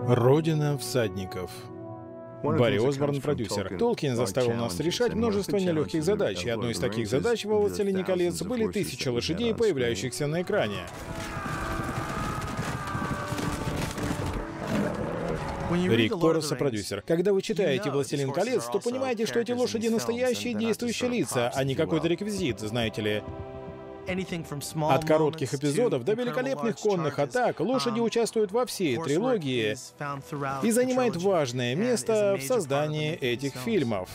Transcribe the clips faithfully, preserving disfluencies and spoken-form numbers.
Родина всадников. Барри Осборн, продюсер. Толкин заставил нас решать множество нелегких задач, и одной из таких задач во «Властелине колец» были тысячи лошадей, появляющихся на экране. Рик Торреса, продюсер. Когда вы читаете «Властелин колец», то понимаете, что эти лошади — настоящие действующие лица, а не какой-то реквизит, знаете ли. От коротких эпизодов до великолепных конных атак лошади участвуют во всей трилогии и занимают важное место в создании этих фильмов.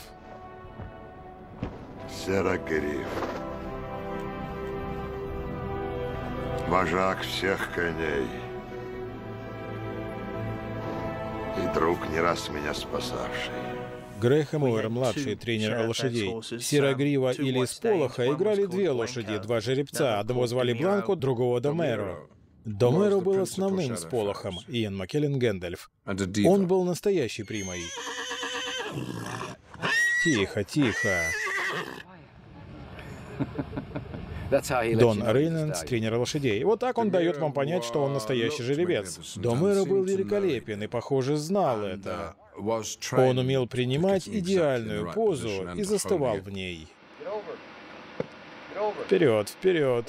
Серогриф. Вожак всех коней. И друг, не раз меня спасавший. Грэхэм Уэр, младший тренер лошадей. Серогрива или Сполоха играли две лошади, два жеребца. Одного звали Бланко, другого Домеро. Домеро был основным Сполохом, Иэн Маккеллен — Гэндальф. Он был настоящей примой. Тихо, тихо. Дон Рейнольдс, тренер лошадей. Вот так он дает вам понять, что он настоящий жеребец. Домеро был великолепен и, похоже, знал это. Он умел принимать идеальную позу и застывал в ней. Вперед, вперед.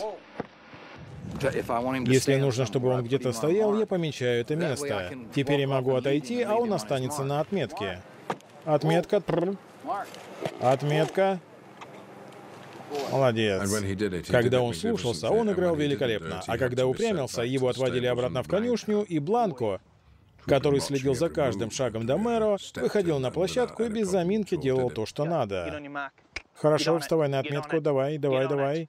Если нужно, чтобы он где-то стоял, я помечаю это место. Теперь я могу отойти, а он останется на отметке. Отметка. Тррр. Отметка. Молодец. Когда он слушался, он играл великолепно. А когда упрямился, его отводили обратно в конюшню, и Бланко, который следил за каждым шагом Домеро, выходил на площадку и без заминки делал то, что надо. Хорошо, вставай на отметку, давай, давай, давай.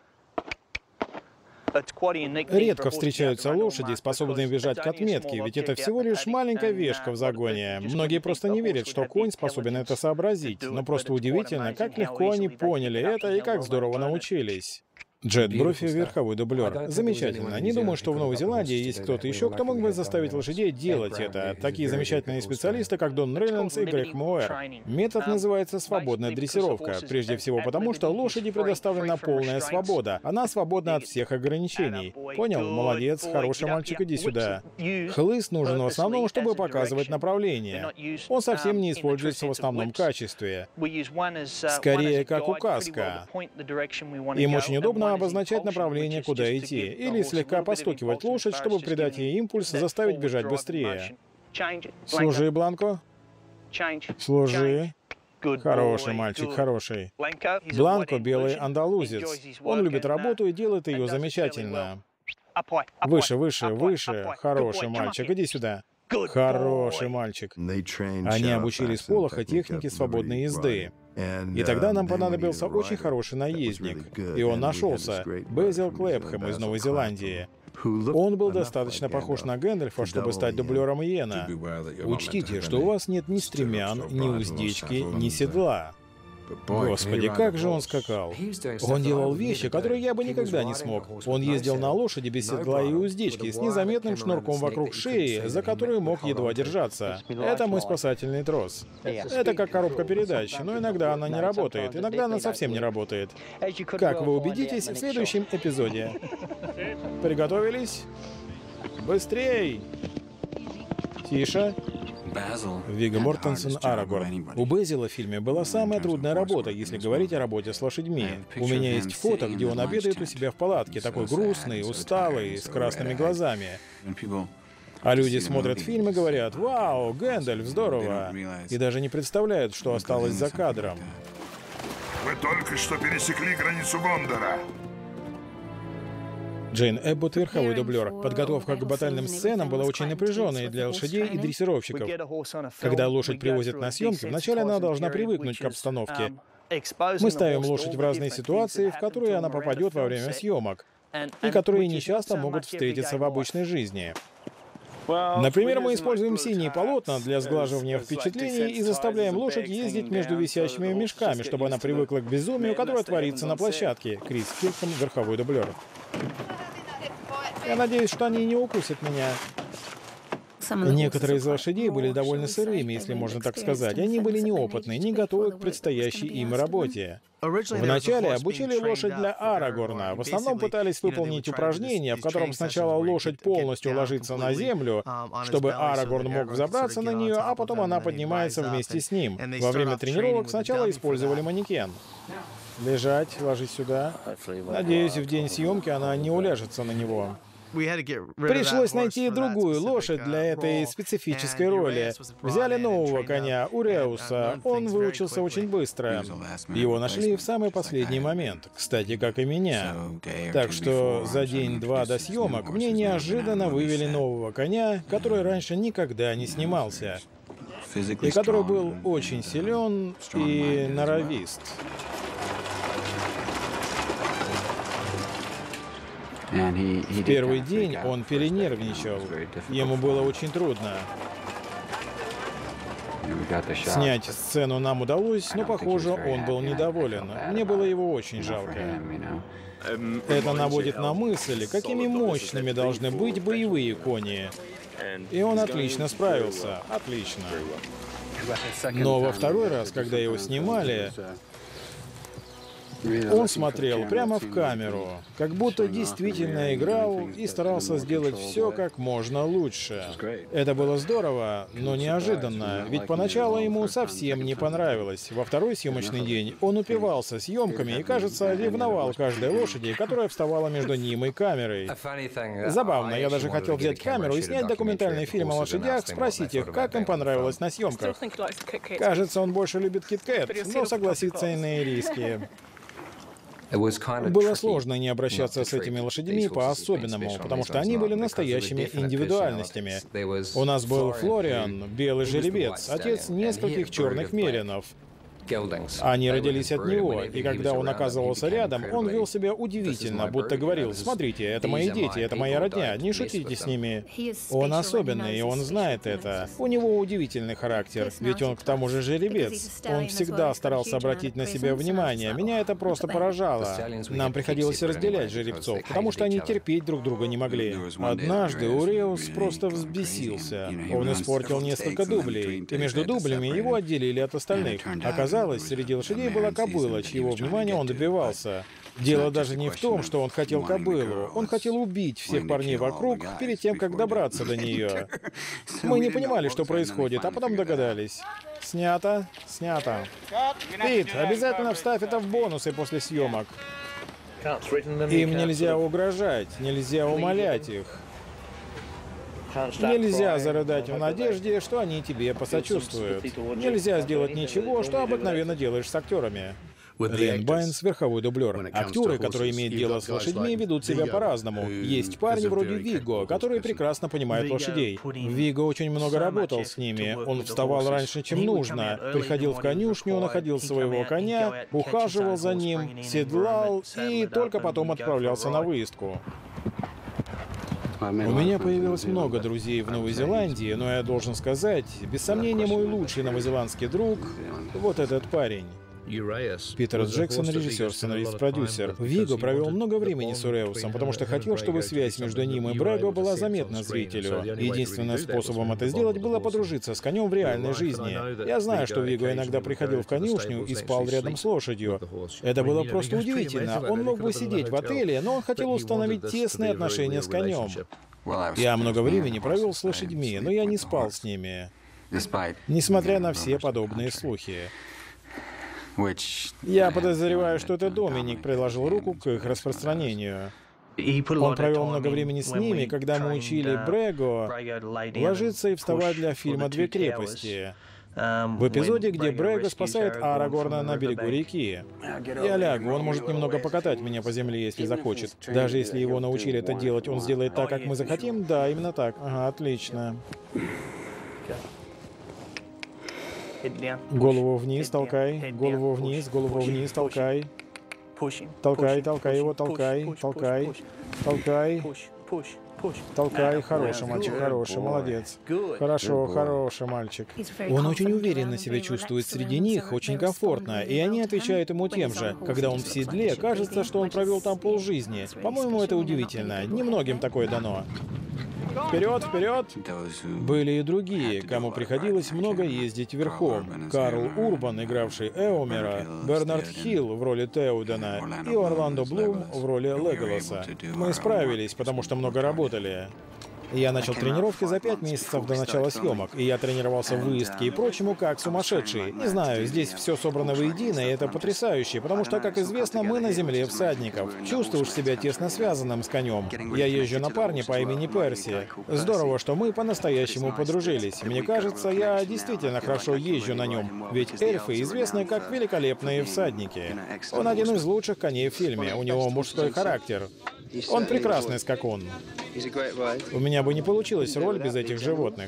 Редко встречаются лошади, способные бежать к отметке, ведь это всего лишь маленькая вешка в загоне. Многие просто не верят, что конь способен это сообразить, но просто удивительно, как легко они поняли это и как здорово научились. Джет Брофи — верховой дублер. Замечательно. Не думаю, что в Новой Зеландии есть кто-то еще, кто мог бы заставить лошадей делать это. Такие замечательные специалисты, как Дон Рейнольдс и Грэхэм Уэр. Метод называется «свободная дрессировка». Прежде всего потому, что лошади предоставлена полная свобода. Она свободна от всех ограничений. Понял? Молодец, хороший мальчик, иди сюда. Хлыст нужен в основном, чтобы показывать направление. Он совсем не используется в основном качестве. Скорее, как указка. Им очень удобно обозначать направление, куда идти, или слегка постукивать лошадь, чтобы придать ей импульс, заставить бежать быстрее. Служи, Бланко. Служи. Хороший мальчик, хороший. Бланко — белый андалузец. Он любит работу и делает ее замечательно. Выше, выше, выше. Хороший мальчик, иди сюда. Хороший мальчик. Они обучили Сполоха технике свободной езды. И тогда нам понадобился очень хороший наездник. И он нашелся. Безил Клэпхэм из Новой Зеландии. Он был достаточно похож на Гэндальфа, чтобы стать дублером Иэна. Учтите, что у вас нет ни стремян, ни уздечки, ни седла. Господи, как же он скакал. Он делал вещи, которые я бы никогда не смог. Он ездил на лошади без седла и уздечки, с незаметным шнурком вокруг шеи, за которую мог едва держаться. Это мой спасательный трос. Это как коробка передач, но иногда она не работает, иногда она совсем не работает. Как вы убедитесь в следующем эпизоде. Приготовились? Быстрей! Тише. Вигго Мортенсен, Арагорн. У Безила в фильме была самая трудная работа, если говорить о работе с лошадьми. У меня есть фото, где он обедает у себя в палатке, такой грустный, усталый, с красными глазами. А люди смотрят фильм и говорят: «Вау, Гэндальф, здорово!» И даже не представляют, что осталось за кадром. Вы только что пересекли границу Гондора. Джейн Эбботт — верховой дублер. Подготовка к батальным сценам была очень напряженной для лошадей и дрессировщиков. Когда лошадь привозят на съемки, вначале она должна привыкнуть к обстановке. Мы ставим лошадь в разные ситуации, в которые она попадет во время съемок, и которые нечасто могут встретиться в обычной жизни. Например, мы используем синие полотна для сглаживания впечатлений и заставляем лошадь ездить между висящими мешками, чтобы она привыкла к безумию, которое творится на площадке. Крис Кирком, верховой дублер. Я надеюсь, что они не укусят меня. Некоторые из лошадей были довольно сырыми, если можно так сказать. Они были неопытны, не готовы к предстоящей им работе. Вначале обучили лошадь для Арагорна. В основном пытались выполнить упражнение, в котором сначала лошадь полностью ложится на землю, чтобы Арагорн мог взобраться на нее, а потом она поднимается вместе с ним. Во время тренировок сначала использовали манекен. Лежать, ложись сюда. Надеюсь, в день съемки она не уляжется на него. Пришлось найти другую лошадь для этой специфической роли. Взяли нового коня, Уреуса. Он выучился очень быстро. Его нашли в самый последний момент, кстати, как и меня. Так что за день-два до съемок мне неожиданно вывели нового коня, который раньше никогда не снимался, и который был очень силен и норовист. В первый день он перенервничал. Ему было очень трудно. Снять сцену нам удалось, но, похоже, он был недоволен. Мне было его очень жалко. Это наводит на мысль, какими мощными должны быть боевые кони. И он отлично справился. Отлично. Но во второй раз, когда его снимали, он смотрел прямо в камеру, как будто действительно играл и старался сделать все как можно лучше. Это было здорово, но неожиданно, ведь поначалу ему совсем не понравилось. Во второй съемочный день он упивался съемками и, кажется, ревновал каждой лошади, которая вставала между ним и камерой. Забавно, я даже хотел взять камеру и снять документальный фильм о лошадях, спросить их, как им понравилось на съемках. Кажется, он больше любит Кит-Кэт, но согласится и на ириски. Было сложно не обращаться с этими лошадьми по-особенному, потому что они были настоящими индивидуальностями. У нас был Флориан, белый жеребец, отец нескольких черных меринов. Они родились от него, и когда он оказывался рядом, он вел себя удивительно, будто говорил: «Смотрите, это мои дети, это моя родня, не шутите с ними». Он особенный, и он знает это. У него удивительный характер, ведь он к тому же жеребец. Он всегда старался обратить на себя внимание. Меня это просто поражало. Нам приходилось разделять жеребцов, потому что они терпеть друг друга не могли. Однажды Уреус просто взбесился. Он испортил несколько дублей, и между дублями его отделили от остальных. Оказалось, среди лошадей была кобыла, чьего внимания он добивался. Дело даже не в том, что он хотел кобылу. Он хотел убить всех парней вокруг перед тем, как добраться до нее. Мы не понимали, что происходит, а потом догадались. Снято, снято. Пит, обязательно вставь это в бонусы после съемок. Им нельзя угрожать, нельзя умолять их. Нельзя зарыдать в надежде, что они тебе посочувствуют. Нельзя сделать ничего, что обыкновенно делаешь с актерами. Лен Байнс — верховой дублер. Актеры, которые имеют дело с лошадьми, ведут себя по-разному. Есть парни вроде Вигго, которые прекрасно понимают лошадей. Вигго очень много работал с ними. Он вставал раньше, чем нужно. Приходил в конюшню, находил своего коня, ухаживал за ним, седлал и только потом отправлялся на выездку. У меня появилось много друзей в Новой Зеландии, но я должен сказать, без сомнения, мой лучший новозеландский друг — вот этот парень. Питер Джексон, режиссер, сценарист, продюсер. Вигго провел много времени с Уреусом, потому что хотел, чтобы связь между ним и Брего была заметна зрителю. Единственным способом это сделать было подружиться с конем в реальной жизни. Я знаю, что Вигго иногда приходил в конюшню и спал рядом с лошадью. Это было просто удивительно. Он мог бы сидеть в отеле, но он хотел установить тесные отношения с конем. Я много времени провел с лошадьми, но я не спал с ними, несмотря на все подобные слухи. Я подозреваю, что это Доминик приложил руку к их распространению. Он провел много времени с ними, когда мы учили Брего ложиться и вставать для фильма «Две крепости». В эпизоде, где Брего спасает Арагорна на берегу реки. Я лягу, он может немного покатать меня по земле, если захочет. Даже если его научили это делать, он сделает так, как мы захотим? Да, именно так. Ага, отлично. Голову вниз, толкай, голову вниз, голову вниз, толкай. Толкай, толкай его, толкай, толкай, толкай. Толкай, хороший мальчик, хороший, молодец. Хорошо, хороший мальчик. Он очень уверенно себя чувствует среди них, очень комфортно, и они отвечают ему тем же. Когда он в седле, кажется, что он провел там полжизни. По-моему, это удивительно. Немногим такое дано. Вперед, вперед! Были и другие, кому приходилось много ездить верхом. Карл Урбан, игравший Эомера, Бернард Хилл в роли Теодена и Орландо Блум в роли Леголаса. Мы справились, потому что много работали. Я начал тренировки за пять месяцев до начала съемок, и я тренировался в выездке и прочему как сумасшедший. Не знаю, здесь все собрано воедино, и это потрясающе, потому что, как известно, мы на земле всадников. Чувствуешь себя тесно связанным с конем. Я езжу на парне по имени Перси. Здорово, что мы по-настоящему подружились. Мне кажется, я действительно хорошо езжу на нем, ведь эльфы известны как великолепные всадники. Он один из лучших коней в фильме, у него мужской характер. Он прекрасный скакун. У меня бы не получилась роль без этих животных.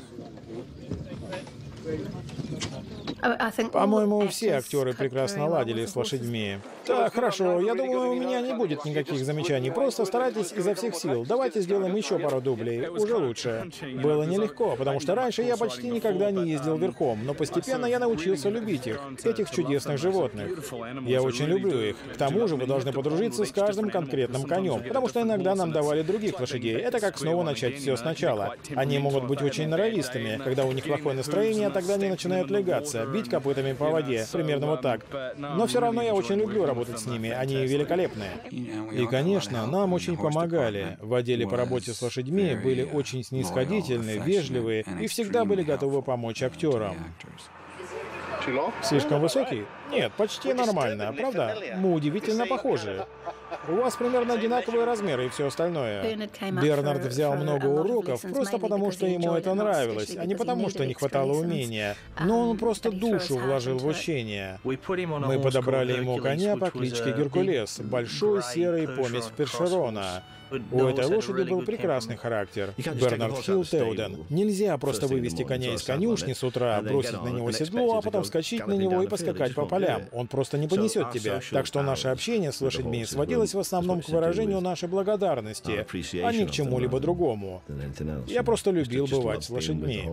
По-моему, все актеры прекрасно ладили с лошадьми. Так, хорошо, я думаю, у меня не будет никаких замечаний. Просто старайтесь изо всех сил. Давайте сделаем еще пару дублей. Уже лучше. Было нелегко, потому что раньше я почти никогда не ездил верхом, но постепенно я научился любить их, этих чудесных животных. Я очень люблю их. К тому же вы должны подружиться с каждым конкретным конем, потому что иногда нам давали других лошадей. Это как снова начать все сначала. Они могут быть очень норовистыми. Когда у них плохое настроение, тогда они начинают легаться, бить копытами по воде. Примерно вот так. Но все равно я очень люблю работать с ними. Они великолепные. И, конечно, нам очень помогали. В отделе по работе с лошадьми были очень снисходительны, вежливые и всегда были готовы помочь актерам. Слишком высокий? Нет, почти нормально, правда? Мы удивительно похожи. У вас примерно одинаковые размеры и все остальное. Бернард взял много уроков просто потому, что ему это нравилось, а не потому, что не хватало умения. Но он просто душу вложил в учение. Мы подобрали ему коня по кличке Геркулес, большой серый помесь Першерона. У этой лошади был прекрасный характер. Бернард Хилл Теоден. Нельзя просто вывести коня из конюшни с утра, бросить на него седло, а потом вскочить на него и поскакать по полям. Он просто не понесет тебя. Так что наше общение с лошадьми сводилось в основном к выражению нашей благодарности, а не к чему-либо другому. Я просто любил бывать с лошадьми.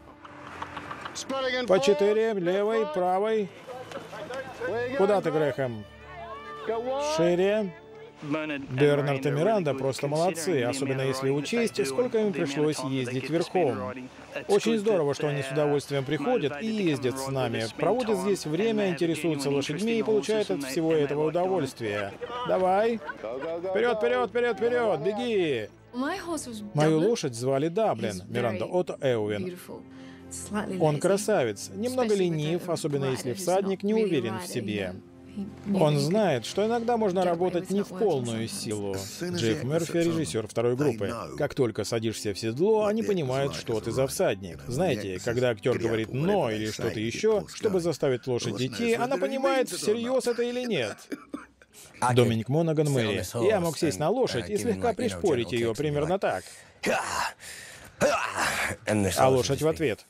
По четыре, левой, правой. Куда ты, Грэхэм? Шире. Бернард и Миранда просто молодцы, особенно если учесть, сколько им пришлось ездить верхом. Очень здорово, что они с удовольствием приходят и ездят с нами, проводят здесь время, интересуются лошадьми и получают от всего этого удовольствие. Давай! Вперед, вперед, вперед, вперед! Беги! Мою лошадь звали Даблин, Миранда от Эуэн. Он красавец, немного ленив, особенно если всадник не уверен в себе. Он знает, что иногда можно работать не в полную силу. Джейф Мерфи, режиссер второй группы. Как только садишься в седло, они понимают, что ты за всадник. Знаете, когда актер говорит «но» или что-то еще, чтобы заставить лошадь идти, она понимает, всерьез это или нет. Доминик Монаган, Мэри. Я мог сесть на лошадь и слегка пришпорить ее, примерно так. А лошадь в ответ.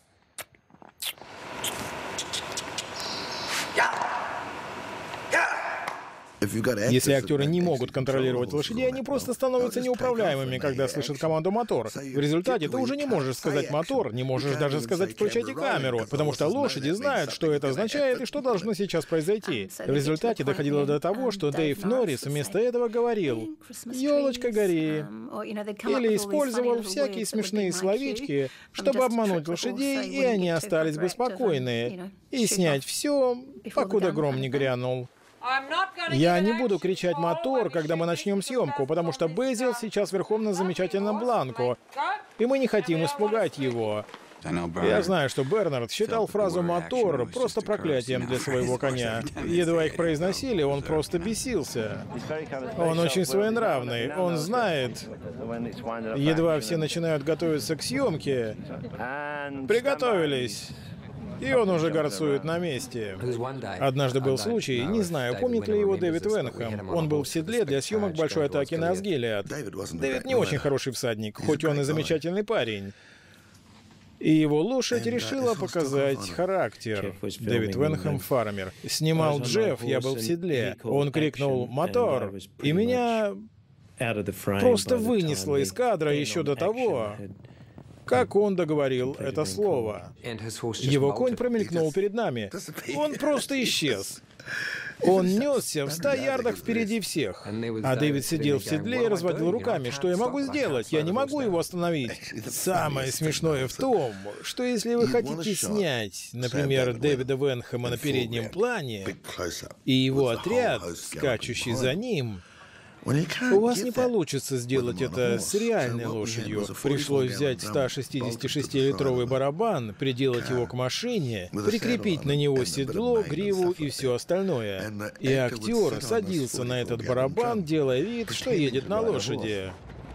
Если актеры не могут контролировать лошадей, они просто становятся неуправляемыми, когда слышат команду «мотор». В результате ты уже не можешь сказать «мотор», не можешь даже сказать «включайте камеру», потому что лошади знают, что это означает и что должно сейчас произойти. В результате доходило до того, что Дэйв Норрис вместо этого говорил «Ёлочка, гори», или использовал всякие смешные словечки, чтобы обмануть лошадей, и они остались бы спокойны, и снять все, покуда гром не грянул. Я не буду кричать «мотор», когда мы начнем съемку, потому что Бэзил сейчас верхом на замечательном Бланко, и мы не хотим испугать его. Я знаю, что Бернард считал фразу «мотор» просто проклятием для своего коня. Едва их произносили, он просто бесился. Он очень своенравный, он знает. Едва все начинают готовиться к съемке, приготовились. И он уже горцует на месте. Однажды был случай, не знаю, помнит ли его Дэвид Венхэм. Он был в седле для съемок большой атаки на Асгилиад. Дэвид не очень хороший всадник, хоть он и замечательный парень. И его лошадь решила показать характер. Дэвид Венхэм, фармер. Снимал Джефф, я был в седле. Он крикнул «Мотор!» И меня просто вынесло из кадра еще до того, как он договорил это слово. Его конь промелькнул перед нами. Он просто исчез. Он несся в ста ярдах впереди всех. А Дэвид сидел в седле и разводил руками. Что я могу сделать? Я не могу его остановить. Самое смешное в том, что если вы хотите снять, например, Дэвида Венхэма на переднем плане и его отряд, скачущий за ним, у вас не получится сделать это с реальной лошадью. Пришлось взять сто шестидесятишестилитровый барабан, приделать его к машине, прикрепить на него седло, гриву и все остальное. И актер садился на этот барабан, делая вид, что едет на лошади.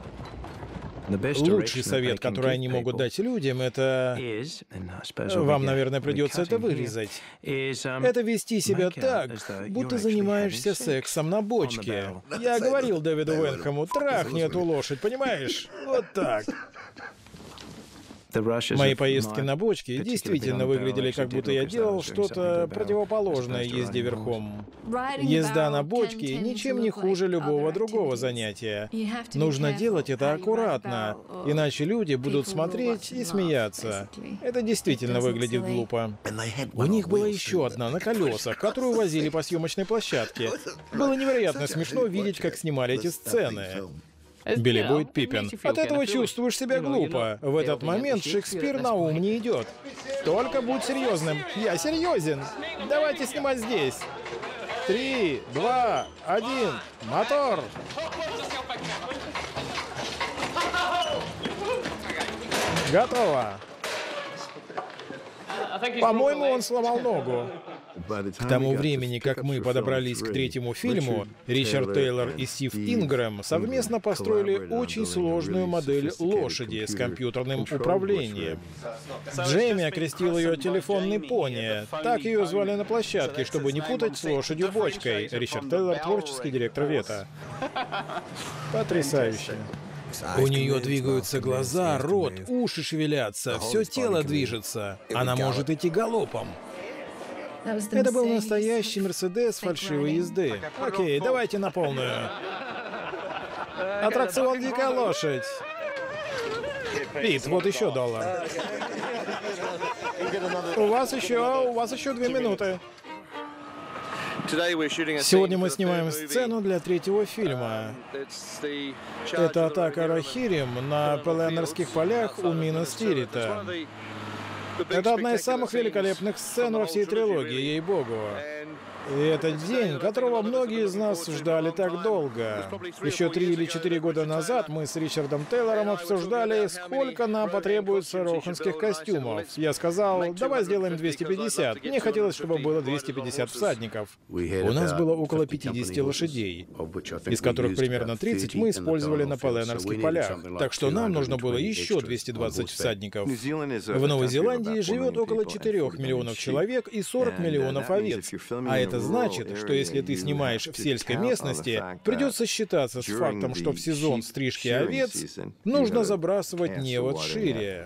Лучший совет, который они могут дать людям, это... Вам, наверное, придется это вырезать. Это вести себя так, будто занимаешься сексом на бочке. Я говорил Дэвиду Венхэму, трахни эту лошадь, понимаешь? Вот так. Мои поездки на бочке действительно выглядели, как будто я делал что-то противоположное езде верхом. Езда на бочке ничем не хуже любого другого занятия. Нужно делать это аккуратно, иначе люди будут смотреть и смеяться. Это действительно выглядит глупо. У них была еще одна на колесах, которую возили по съемочной площадке. Было невероятно смешно видеть, как снимали эти сцены. Билли Бойд Пиппин. От этого чувствуешь себя глупо. В этот момент Шекспир на ум не идет. Только будь серьезным. Я серьезен. Давайте снимать здесь. Три, два, один. Мотор. Готово. По-моему, он сломал ногу. К тому времени, как мы подобрались к третьему фильму, Ричард Тейлор и Стив Ингрэм совместно построили очень сложную модель лошади с компьютерным управлением. Джейми окрестил ее телефонный пони. Так ее звали на площадке, чтобы не путать с лошадью-бочкой. Ричард Тейлор, творческий директор Вета. Потрясающе. У нее двигаются глаза, рот, уши шевелятся, все тело движется. Она может идти галопом. Это был настоящий Мерседес фальшивой езды. Окей, давайте на полную. Аттракцион «Дикая лошадь». Пит, вот еще доллар. У вас еще, у вас еще две минуты. Сегодня мы снимаем сцену для третьего фильма. Это атака Рохирим на Пеленерских полях у Минас-Тирита. Это одна из самых великолепных сцен во всей трилогии, ей-богу. И это день, которого многие из нас ждали так долго. Еще три или четыре года назад мы с Ричардом Тейлором обсуждали, сколько нам потребуется роханских костюмов. Я сказал, давай сделаем двести пятьдесят. Мне хотелось, чтобы было двести пятьдесят всадников. У нас было около пятидесяти лошадей, из которых примерно тридцать мы использовали на Пеленерских полях. Так что нам нужно было еще двести двадцать всадников. В Новой Зеландии живет около четырёх миллионов человек и сорок миллионов овец. А это значит, что если ты снимаешь в сельской местности, придется считаться с фактом, что в сезон стрижки овец нужно забрасывать невод шире.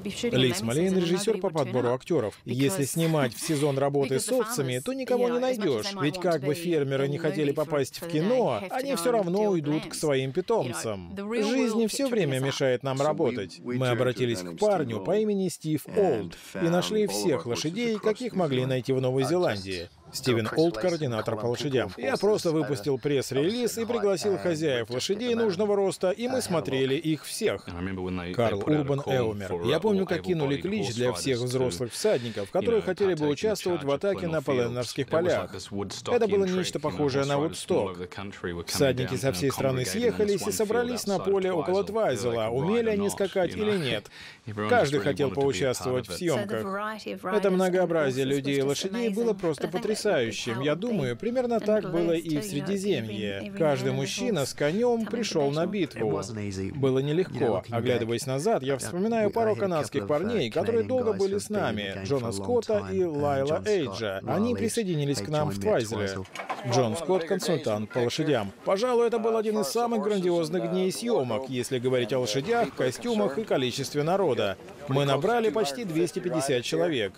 Ли Смолейн — режиссер по подбору актеров. Если снимать в сезон работы с овцами, то никого не найдешь. Ведь как бы фермеры не хотели попасть в кино, они все равно уйдут к своим питомцам. Жизнь не все время мешает нам работать. Мы обратились к парню по имени Стив Олд и нашли всех лошадей, каких могли найти в Новой Зеландии. Стивен Олд — координатор по лошадям. Я просто выпустил пресс-релиз и пригласил хозяев лошадей нужного роста, и мы смотрели их всех. Карл Урбан Эумер. Я помню, как кинули клич для всех взрослых всадников, которые хотели бы участвовать в атаке на Пеленерских полях. Это было нечто похожее на Вудсток. Всадники со всей страны съехались и собрались на поле около Твайзела. Умели они скакать или нет? Каждый хотел поучаствовать в съемках. Это многообразие людей и лошадей было просто потрясающим. Я думаю, примерно так было и в Средиземье. Каждый мужчина с конем пришел на битву. Было нелегко. Оглядываясь назад, я вспоминаю пару канадских парней, которые долго были с нами, Джона Скотта и Лайла Эйджа. Они присоединились к нам в Твайзеле. Джон Скотт — консультант по лошадям. Пожалуй, это был один из самых грандиозных дней съемок, если говорить о лошадях, костюмах и количестве народа. Мы набрали почти двести пятьдесят человек.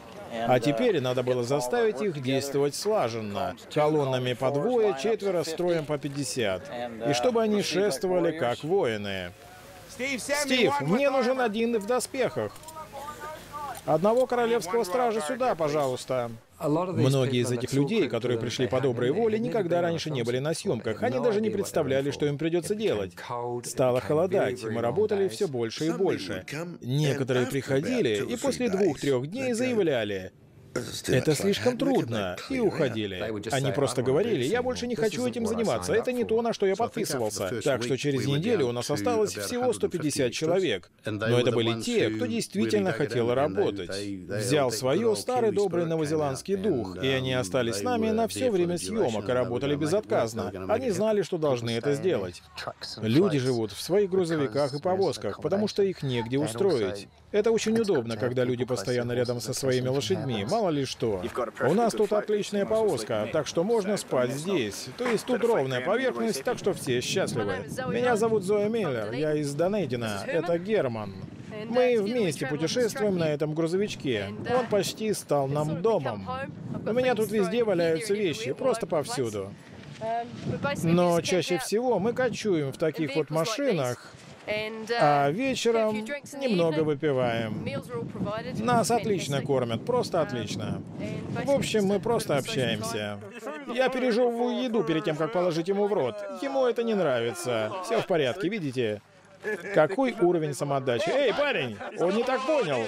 А теперь надо было заставить их действовать слаженно, колоннами по двое, четверо, строем по пятьдесят. И чтобы они шествовали как воины. Стив, мне нужен один в доспехах. Одного королевского стража сюда, пожалуйста. Многие из этих людей, которые пришли по доброй воле, никогда раньше не были на съемках. Они даже не представляли, что им придется делать. Стало холодать, и мы работали все больше и больше. Некоторые приходили и после двух-трех дней заявляли: «Это слишком трудно», и уходили. Они просто говорили: «Я больше не хочу этим заниматься, это не то, на что я подписывался». Так что через неделю у нас осталось всего сто пятьдесят человек. Но это были те, кто действительно хотел работать. Взял свое старый добрый новозеландский дух, и они остались с нами на все время съемок и работали безотказно. Они знали, что должны это сделать. Люди живут в своих грузовиках и повозках, потому что их негде устроить. Это очень удобно, когда люди постоянно рядом со своими лошадьми. Мало ли что. У нас тут отличная повозка, так что можно спать здесь. То есть тут ровная поверхность, так что все счастливы. Меня зовут Зоя Миллер, я из Донейдена. Это Герман. Мы вместе путешествуем на этом грузовичке. Он почти стал нам домом. У меня тут везде валяются вещи, просто повсюду. Но чаще всего мы кочуем в таких вот машинах, а вечером немного выпиваем. Нас отлично кормят, просто отлично. В общем, мы просто общаемся. Я пережевываю еду перед тем, как положить ему в рот. Ему это не нравится. Все в порядке, видите? Какой уровень самоотдачи? Эй, парень, он не так понял.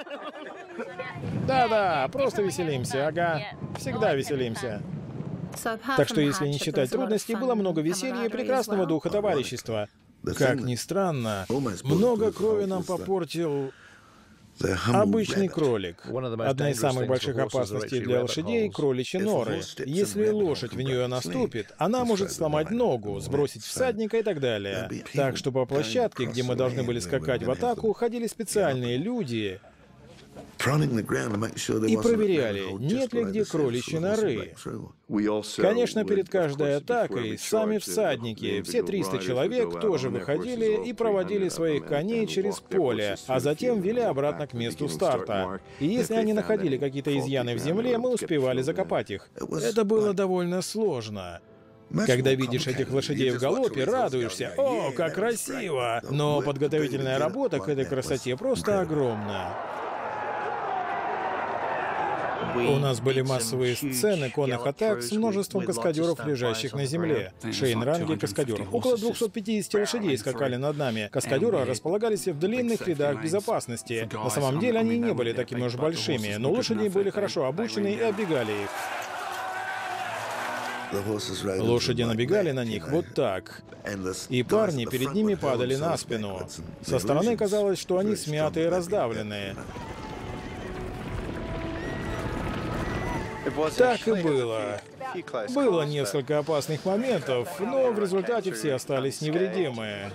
Да-да, просто веселимся, ага. Всегда веселимся. Так что, если не считать трудностей, было много веселья и прекрасного духа товарищества. Как ни странно, много крови нам попортил обычный кролик. Одна из самых больших опасностей для лошадей — кроличьи норы. Если лошадь в нее наступит, она может сломать ногу, сбросить всадника и так далее. Так что по площадке, где мы должны были скакать в атаку, ходили специальные люди и проверяли, нет ли где кроличьи норы. Конечно, перед каждой атакой сами всадники, все триста человек, тоже выходили и проводили своих коней через поле, а затем вели обратно к месту старта. И если они находили какие-то изъяны в земле, мы успевали закопать их. Это было довольно сложно. Когда видишь этих лошадей в галопе, радуешься: «О, как красиво!» Но подготовительная работа к этой красоте просто огромна. У нас были массовые сцены конных атак с множеством каскадеров, лежащих на земле. Шейн-ранги каскадеров. Около двухсот пятидесяти лошадей скакали над нами. Каскадеры располагались в длинных рядах безопасности. На самом деле они не были такими уж большими, но лошади были хорошо обучены и оббегали их. Лошади набегали на них вот так, и парни перед ними падали на спину. Со стороны казалось, что они смятые и раздавленные. Так и было. Было несколько опасных моментов, но в результате все остались невредимы.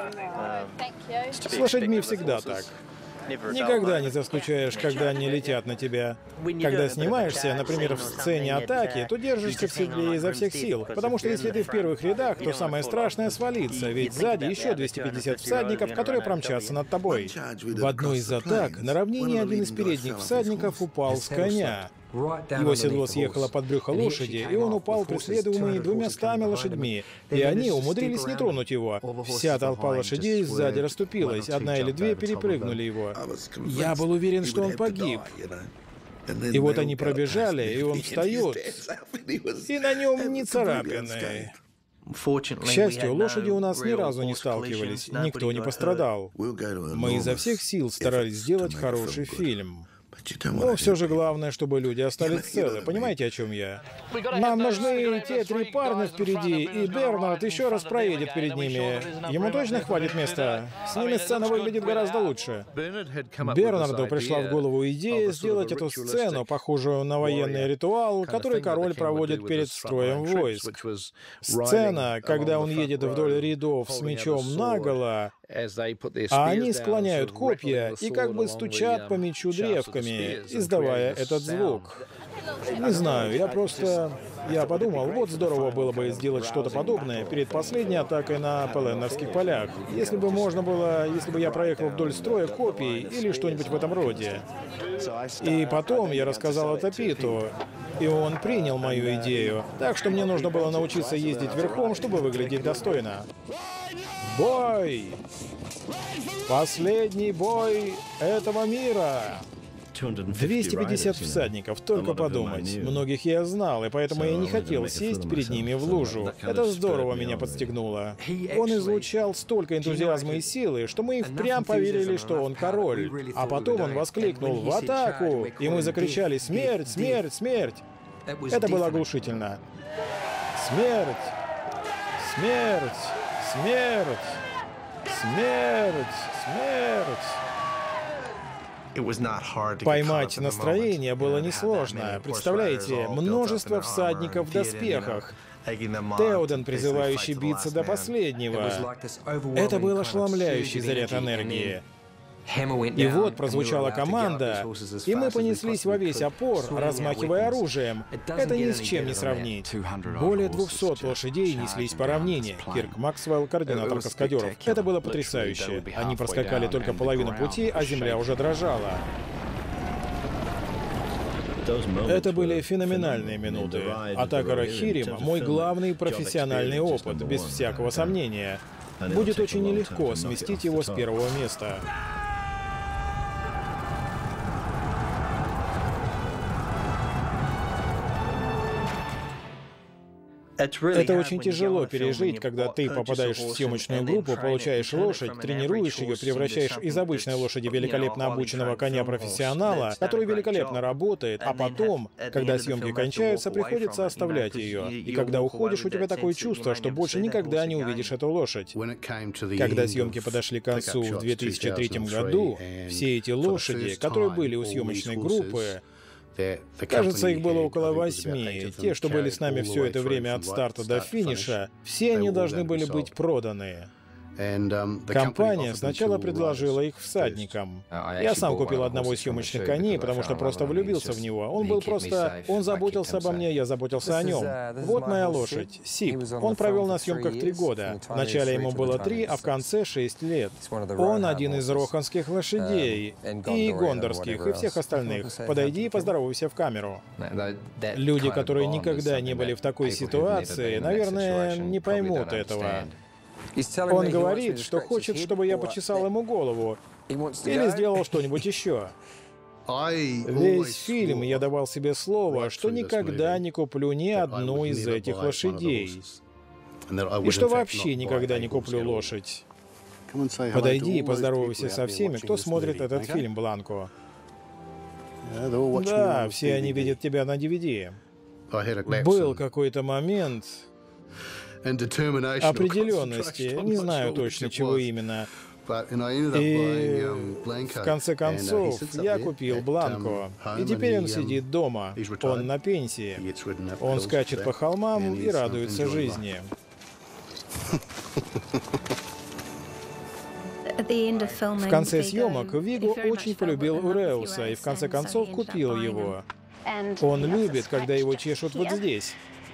С лошадьми всегда так. Никогда не заскучаешь, когда они летят на тебя. Когда снимаешься, например, в сцене атаки, то держишься в седле изо всех сил. Потому что если ты в первых рядах, то самое страшное — свалиться, ведь сзади еще двести пятьдесят всадников, которые промчатся над тобой. В одной из атак на равнине один из передних всадников упал с коня. Его седло съехало под брюхо лошади, и он упал, преследуемый двумястами лошадьми, и они умудрились не тронуть его. Вся толпа лошадей сзади расступилась, одна или две перепрыгнули его. Я был уверен, что он погиб. И вот они пробежали, и он встает, и на нем ни царапины. К счастью, лошади у нас ни разу не сталкивались, никто не пострадал. Мы изо всех сил старались сделать хороший фильм. Но все же главное, чтобы люди остались целы. Понимаете, о чем я? Нам нужны те три парня впереди, и Бернард еще раз проедет перед ними. Ему точно хватит места? С ними сцена выглядит гораздо лучше. Бернарду пришла в голову идея сделать эту сцену, похожую на военный ритуал, который король проводит перед строем войск. Сцена, когда он едет вдоль рядов с мечом наголо, а они склоняют копья и как бы стучат по мечу древками, издавая этот звук. Не знаю, я просто... Я подумал, вот здорово было бы сделать что-то подобное перед последней атакой на Пеленнерских полях. Если бы можно было, если бы я проехал вдоль строя копий или что-нибудь в этом роде. И потом я рассказал это Питу, и он принял мою идею. Так что мне нужно было научиться ездить верхом, чтобы выглядеть достойно. Бой! Последний бой этого мира. двести пятьдесят всадников, только подумать. Многих я знал, и поэтому я не хотел сесть перед ними в лужу. Это здорово меня подстегнуло. Он излучал столько энтузиазма и силы, что мы и впрямь поверили, что он король. А потом он воскликнул «В атаку!» И мы закричали «Смерть! Смерть! Смерть!» Это было оглушительно. Смерть! Смерть! Смерть! Смерть! Смерть! Поймать настроение было несложно. Представляете, множество всадников в доспехах. Теоден, призывающий биться до последнего. Это был ошеломляющий заряд энергии. И вот прозвучала команда, и мы понеслись во весь опор, размахивая оружием. Это ни с чем не сравнить. Более двухсот лошадей неслись по равнине. Кирк Максвелл, координатор каскадеров. Это было потрясающе. Они проскакали только половину пути, а земля уже дрожала. Это были феноменальные минуты. Атака Рахирим — мой главный профессиональный опыт, без всякого сомнения. Будет очень нелегко сместить его с первого места. Это очень тяжело пережить, когда ты попадаешь в съемочную группу, получаешь лошадь, тренируешь ее, превращаешь из обычной лошади великолепно обученного коня-профессионала, который великолепно работает, а потом, когда съемки кончаются, приходится оставлять ее. И когда уходишь, у тебя такое чувство, что больше никогда не увидишь эту лошадь. Когда съемки подошли к концу в две тысячи третьем году, все эти лошади, которые были у съемочной группы, кажется, их было около восьми. Те, что были с нами все это время от старта до финиша, все они должны были быть проданы. Компания сначала предложила их всадникам. Я сам купил одного из съемочных коней, потому что просто влюбился в него. Он был просто... Он заботился обо мне, я заботился о нем. Вот моя лошадь, Сип. Он провел на съемках три года. Вначале ему было три, а в конце шесть лет. Он один из роханских лошадей, и гондорских, и всех остальных. Подойди и поздоровайся в камеру. Люди, которые никогда не были в такой ситуации, наверное, не поймут этого. Он говорит, что хочет, чтобы я почесал ему голову или сделал что-нибудь еще. Весь фильм я давал себе слово, что никогда не куплю ни одну из этих лошадей. И что вообще никогда не куплю лошадь. Подойди и поздоровайся со всеми, кто смотрит этот фильм, Бланко. Да, все они видят тебя на ди ви ди. Был какой-то момент... определенности, не знаю точно, чего именно. И в конце концов я купил Бланко, и теперь он сидит дома, он на пенсии, он скачет по холмам и радуется жизни. В конце съемок Виго очень полюбил Уреуса и в конце концов купил его. Он любит, когда его чешут вот здесь.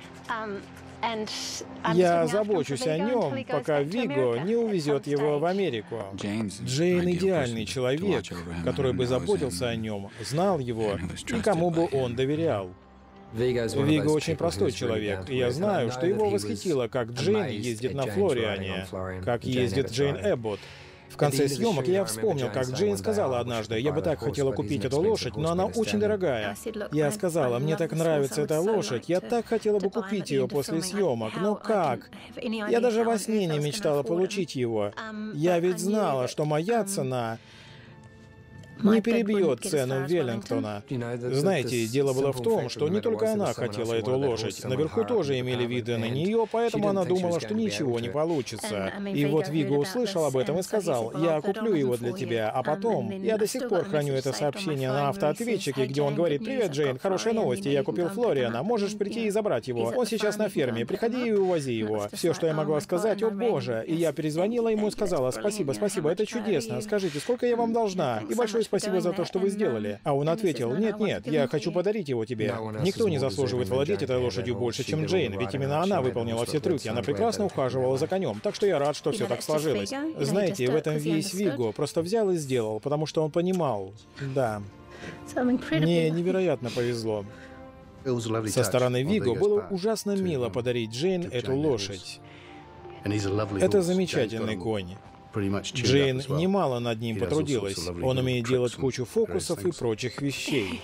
Я забочусь о нем, пока Виго не увезет его в Америку. Джейн — идеальный человек, который бы заботился о нем, знал его и кому бы он доверял. Виго очень простой человек, и я знаю, что его восхитило, как Джейн ездит на Флориане, как ездит Джейн Эбботт. В конце съемок я вспомнил, как Джейн сказала однажды, я бы так хотела купить эту лошадь, но она очень дорогая. Я сказала, мне так нравится эта лошадь, я так хотела бы купить ее после съемок, но как? Я даже во сне не мечтала получить его. Я ведь знала, что моя цена не перебьет цену Веллингтона. Знаете, дело было в том, что не только она хотела эту лошадь. Наверху тоже имели виды на нее, поэтому она думала, что ничего не получится. И вот Виго услышал об этом и сказал, я куплю его для тебя, а потом... Я до сих пор храню это сообщение на автоответчике, где он говорит, привет, Джейн, хорошие новости, я купил Флориана, можешь прийти и забрать его. Он сейчас на ферме, приходи и увози его. Все, что я могла сказать, о боже. И я перезвонила ему и сказала, спасибо, спасибо, это чудесно, скажите, сколько я вам должна? И большое спасибо за то, что вы сделали. А он ответил, нет-нет, я хочу подарить его тебе. Никто не заслуживает владеть этой лошадью больше, чем Джейн, ведь именно она выполнила все трюки, она прекрасно ухаживала за конем, так что я рад, что все так сложилось. Знаете, в этом весь Виго, просто взял и сделал, потому что он понимал. Да. Мне невероятно повезло. Со стороны Виго было ужасно мило подарить Джейн эту лошадь. Это замечательный конь. Джейн немало над ним потрудилась. Он умеет делать кучу фокусов и прочих вещей.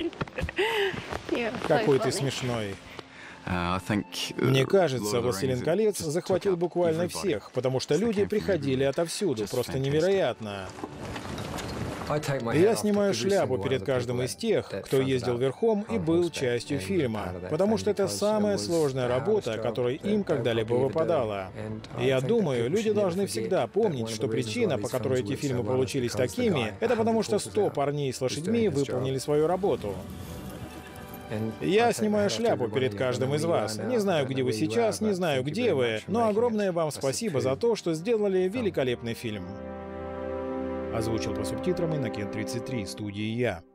Какой ты смешной. Мне кажется, «Властелин колец» захватил буквально всех, потому что люди приходили отовсюду, просто невероятно. Я снимаю шляпу перед каждым из тех, кто ездил верхом и был частью фильма, потому что это самая сложная работа, которая им когда-либо выпадала. И я думаю, люди должны всегда помнить, что причина, по которой эти фильмы получились такими, это потому что сто парней с лошадьми выполнили свою работу. Я снимаю шляпу перед каждым из вас. Не знаю, где вы сейчас, не знаю, где вы, но огромное вам спасибо за то, что сделали великолепный фильм. Озвучил по субтитрам Иннокен тридцать три, студии Я.